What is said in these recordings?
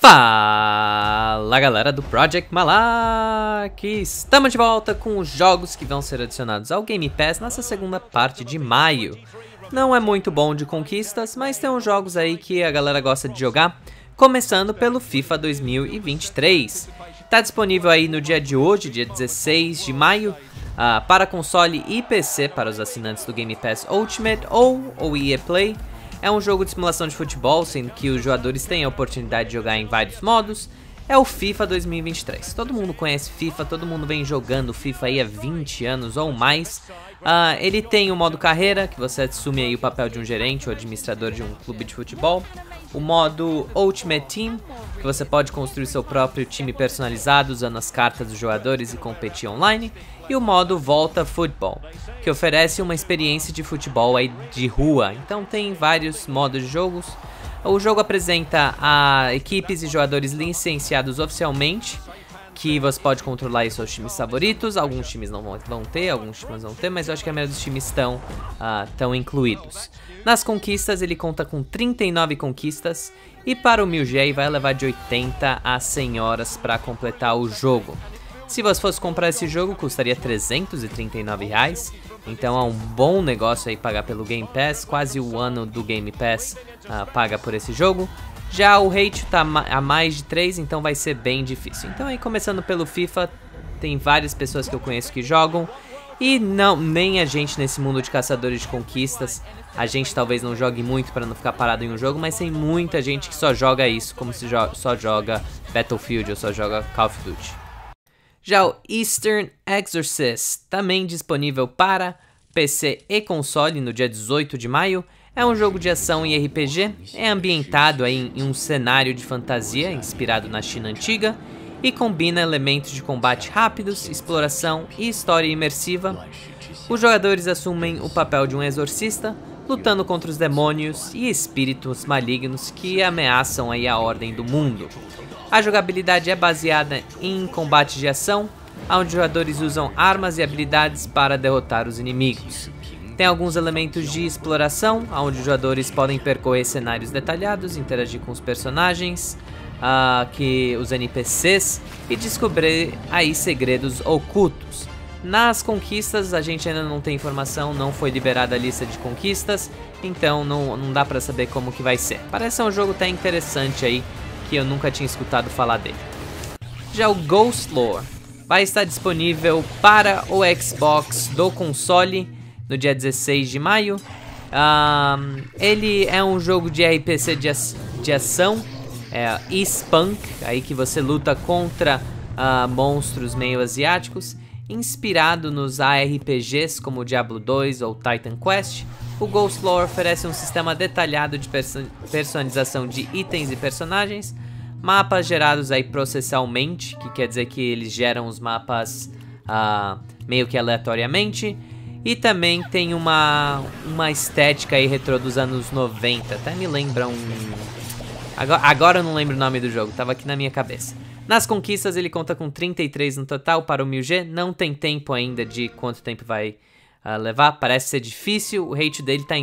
Fala galera do Project Malak! Estamos de volta com os jogos que vão ser adicionados ao Game Pass nessa segunda parte de maio. Não é muito bom de conquistas, mas tem uns jogos aí que a galera gosta de jogar, começando pelo FIFA 2023. Está disponível aí no dia de hoje, dia 16 de maio, para console e PC para os assinantes do Game Pass Ultimate ou o EA Play. É um jogo de simulação de futebol, sendo que os jogadores têm a oportunidade de jogar em vários modos. É o FIFA 2023. Todo mundo conhece FIFA, todo mundo vem jogando FIFA aí há 20 anos ou mais. Ele tem o modo carreira, que você assume aí o papel de um gerente ou administrador de um clube de futebol. O modo Ultimate Team, que você pode construir seu próprio time personalizado usando as cartas dos jogadores e competir online. E o modo Volta Futebol, que oferece uma experiência de futebol aí de rua. Então tem vários modos de jogos. O jogo apresenta equipes e jogadores licenciados oficialmente, que você pode controlar aí seus times favoritos. Alguns times não vão ter, alguns times vão ter, mas eu acho que a maioria dos times estão incluídos. Nas conquistas, ele conta com 39 conquistas, e para o 1000G vai levar de 80 a 100 horas para completar o jogo. Se você fosse comprar esse jogo, custaria R$ 339, então é um bom negócio aí pagar pelo Game Pass, quase o ano do Game Pass paga por esse jogo. Já o rate tá a mais de 3, então vai ser bem difícil. Então aí começando pelo FIFA, tem várias pessoas que eu conheço que jogam, e nem a gente nesse mundo de caçadores de conquistas, a gente talvez não jogue muito para não ficar parado em um jogo, mas tem muita gente que só joga isso, como se só joga Battlefield ou só joga Call of Duty. Já o Eastern Exorcist, também disponível para PC e console no dia 18 de maio, é um jogo de ação e RPG, é ambientado aí em um cenário de fantasia inspirado na China antiga e combina elementos de combate rápidos, exploração e história imersiva. Os jogadores assumem o papel de um exorcista, lutando contra os demônios e espíritos malignos que ameaçam aí a ordem do mundo. A jogabilidade é baseada em combate de ação, onde os jogadores usam armas e habilidades para derrotar os inimigos. Tem alguns elementos de exploração, onde os jogadores podem percorrer cenários detalhados, interagir com os personagens, os NPCs, e descobrir aí segredos ocultos. Nas conquistas a gente ainda não tem informação, não foi liberada a lista de conquistas, então não dá para saber como que vai ser. Parece ser um jogo até interessante aí, que eu nunca tinha escutado falar dele. Já o Ghost Lore vai estar disponível para o Xbox do console no dia 16 de maio. Ele é um jogo de RPG de ação, e-spunk, aí que você luta contra monstros meio asiáticos, inspirado nos ARPGs como Diablo 2 ou Titan Quest. O Ghost Lore oferece um sistema detalhado de personalização de itens e personagens, mapas gerados aí processualmente, que quer dizer que eles geram os mapas meio que aleatoriamente, e também tem uma estética aí retrô dos anos 90, até me lembra Agora eu não lembro o nome do jogo, tava aqui na minha cabeça. Nas conquistas ele conta com 33 no total para o 1000G, não tem tempo ainda de quanto tempo vai levar, parece ser difícil, o rate dele tá em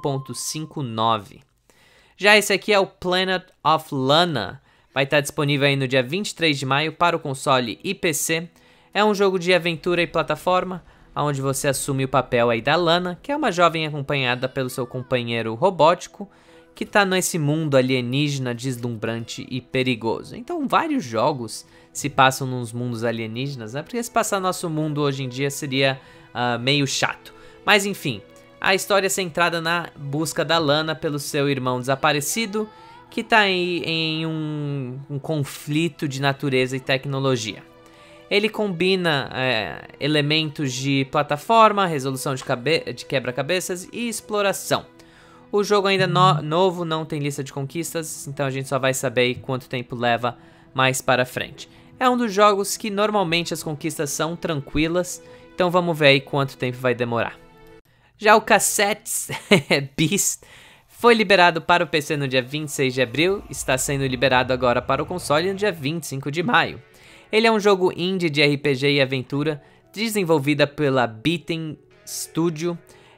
5.59. Já esse aqui é o Planet of Lana, vai estar disponível aí no dia 23 de maio para o console e PC. É um jogo de aventura e plataforma, onde você assume o papel aí da Lana, que é uma jovem acompanhada pelo seu companheiro robótico, que tá nesse mundo alienígena deslumbrante e perigoso. Então vários jogos se passam nos mundos alienígenas, né? Porque se passar nosso mundo hoje em dia seria meio chato. Mas enfim, a história é centrada na busca da Lana pelo seu irmão desaparecido, que tá aí em um conflito de natureza e tecnologia. Ele combina elementos de plataforma, resolução de quebra-cabeças e exploração. O jogo ainda novo, não tem lista de conquistas, então a gente só vai saber quanto tempo leva mais para frente. É um dos jogos que normalmente as conquistas são tranquilas, então vamos ver aí quanto tempo vai demorar. Já o Cassettes Beast foi liberado para o PC no dia 26 de abril, está sendo liberado agora para o console no dia 25 de maio. Ele é um jogo indie de RPG e aventura, desenvolvida pela Beaten Studio.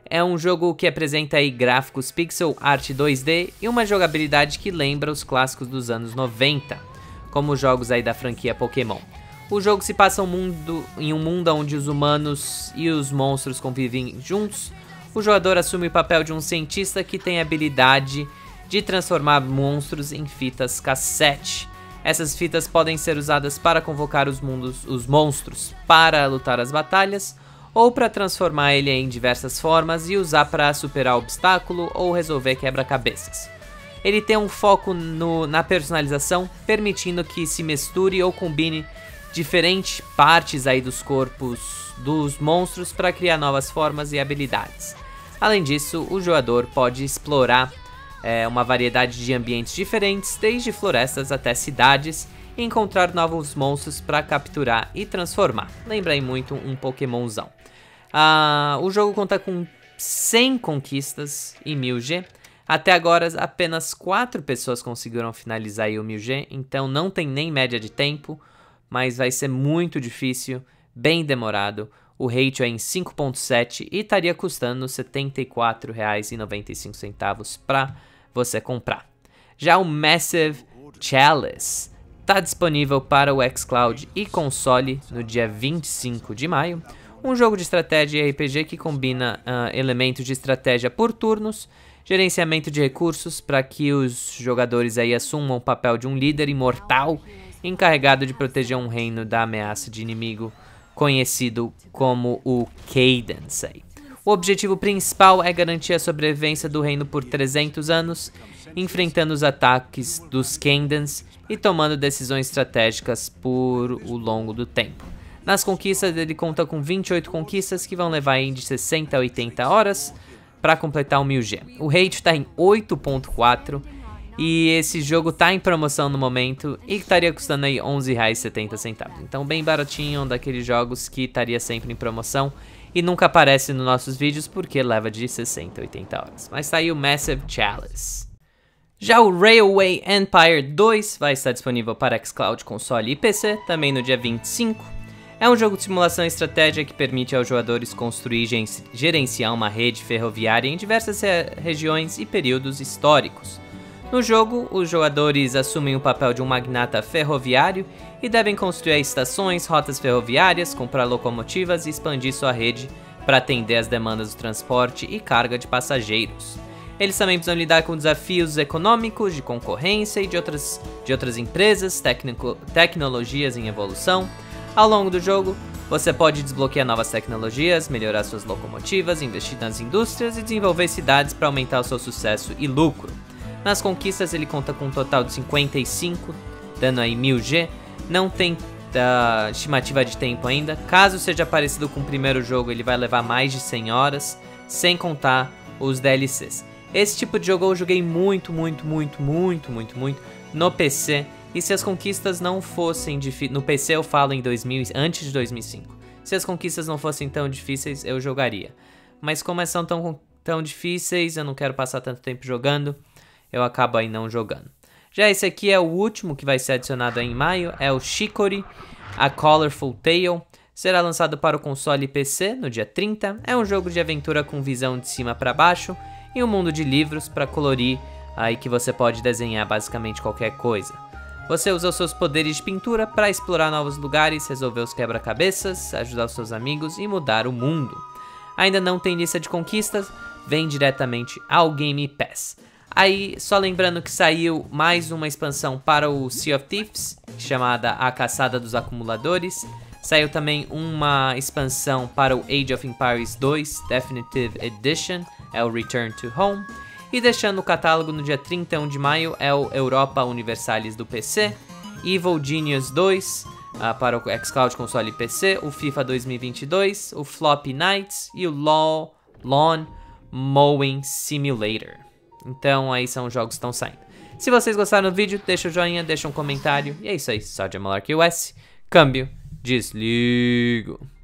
É um jogo que apresenta aí gráficos pixel art 2D e uma jogabilidade que lembra os clássicos dos anos 90, como os jogos aí da franquia Pokémon. O jogo se passa em um mundo onde os humanos e os monstros convivem juntos. O jogador assume o papel de um cientista que tem a habilidade de transformar monstros em fitas cassete. Essas fitas podem ser usadas para convocar os monstros para lutar as batalhas, ou para transformar ele em diversas formas e usar para superar obstáculo ou resolver quebra-cabeças. Ele tem um foco na personalização, permitindo que se misture ou combine diferentes partes aí dos corpos dos monstros para criar novas formas e habilidades. Além disso, o jogador pode explorar uma variedade de ambientes diferentes, desde florestas até cidades, e encontrar novos monstros para capturar e transformar. Lembra aí muito um Pokémonzão. O jogo conta com 100 conquistas e 1000G. Até agora, apenas 4 pessoas conseguiram finalizar aí o 1000G, então não tem nem média de tempo, mas vai ser muito difícil, bem demorado. O rate é em 5.7 e estaria custando R$ 74,95 para você comprar. Já o Massive Chalice está disponível para o xCloud e console no dia 25 de maio. Um jogo de estratégia e RPG que combina elementos de estratégia por turnos, gerenciamento de recursos para que os jogadores aí assumam o papel de um líder imortal encarregado de proteger um reino da ameaça de inimigo conhecido como o Cadence. O objetivo principal é garantir a sobrevivência do reino por 300 anos, enfrentando os ataques dos Cadence e tomando decisões estratégicas por o longo do tempo. Nas conquistas, ele conta com 28 conquistas que vão levar de 60 a 80 horas para completar o 1000G. O rate está em 8.4 e esse jogo está em promoção no momento e estaria custando aí R$ 11,70. Então bem baratinho, um daqueles jogos que estaria sempre em promoção e nunca aparece nos nossos vídeos porque leva de 60 a 80 horas. Mas tá aí o Massive Chalice. Já o Railway Empire 2 vai estar disponível para xCloud, console e PC também no dia 25. É um jogo de simulação e estratégia que permite aos jogadores construir e gerenciar uma rede ferroviária em diversas regiões e períodos históricos. No jogo, os jogadores assumem o papel de um magnata ferroviário e devem construir estações, rotas ferroviárias, comprar locomotivas e expandir sua rede para atender às demandas do transporte e carga de passageiros. Eles também precisam lidar com desafios econômicos, de concorrência e de outras empresas, tecnologias em evolução. Ao longo do jogo, você pode desbloquear novas tecnologias, melhorar suas locomotivas, investir nas indústrias e desenvolver cidades para aumentar o seu sucesso e lucro. Nas conquistas ele conta com um total de 55, dando aí 1000G, não tem estimativa de tempo ainda. Caso seja parecido com o primeiro jogo, ele vai levar mais de 100 horas, sem contar os DLCs. Esse tipo de jogo eu joguei muito no PC. E se as conquistas não fossem difíceis, no PC eu falo antes de 2005, se as conquistas não fossem tão difíceis, eu jogaria. Mas como são tão difíceis, eu não quero passar tanto tempo jogando, eu acabo aí não jogando. Já esse aqui é o último que vai ser adicionado aí em maio, é o Chicory, A Colorful Tale. Será lançado para o console e PC no dia 30. É um jogo de aventura com visão de cima para baixo e um mundo de livros para colorir, aí que você pode desenhar basicamente qualquer coisa. Você usa os seus poderes de pintura para explorar novos lugares, resolver os quebra-cabeças, ajudar os seus amigos e mudar o mundo. Ainda não tem lista de conquistas, vem diretamente ao Game Pass. Aí, só lembrando que saiu mais uma expansão para o Sea of Thieves, chamada A Caçada dos Acumuladores. Saiu também uma expansão para o Age of Empires 2 Definitive Edition, é o Return to Home. E deixando o catálogo no dia 31 de maio é o Europa Universalis do PC, Evil Genius 2 para o xCloud, console e PC, o FIFA 2022, o Floppy Nights e o Lawn Mowing Simulator. Então aí são os jogos que estão saindo. Se vocês gostaram do vídeo, deixa o joinha, deixa um comentário. E é isso aí, só de Malarkey US, câmbio, desligo.